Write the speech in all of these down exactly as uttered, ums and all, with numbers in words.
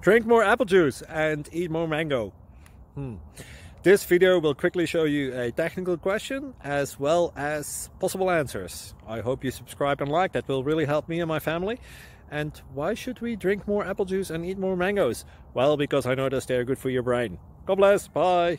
Drink more apple juice and eat more mango. Hmm. This video will quickly show you a technical question as well as possible answers. I hope you subscribe and like, that will really help me and my family. And why should we drink more apple juice and eat more mangoes? Well, because I noticed they're good for your brain. God bless, bye!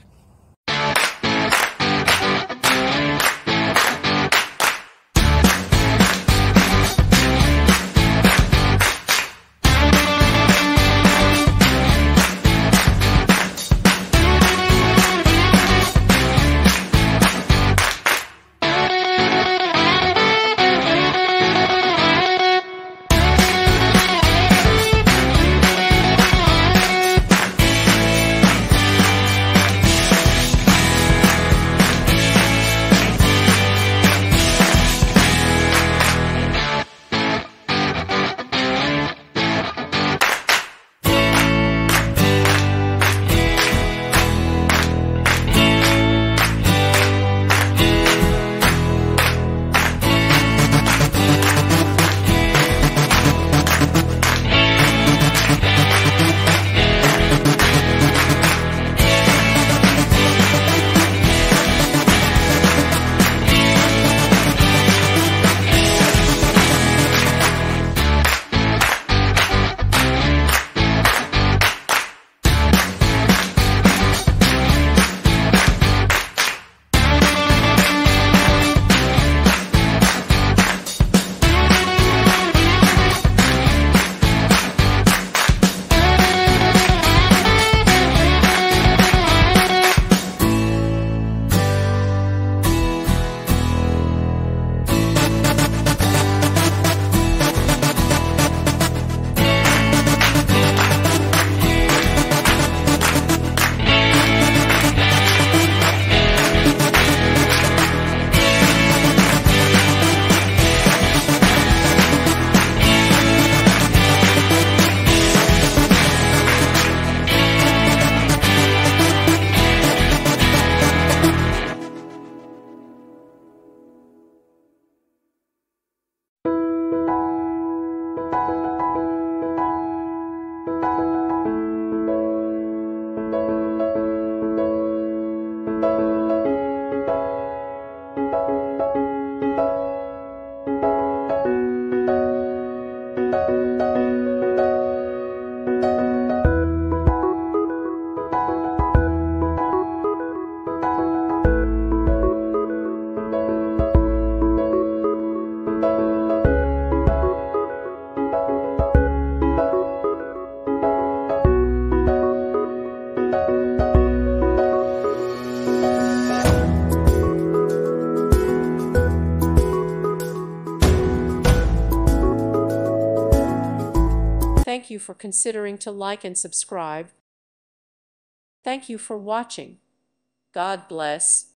Thank you for considering to like and subscribe. Thank you for watching. God bless.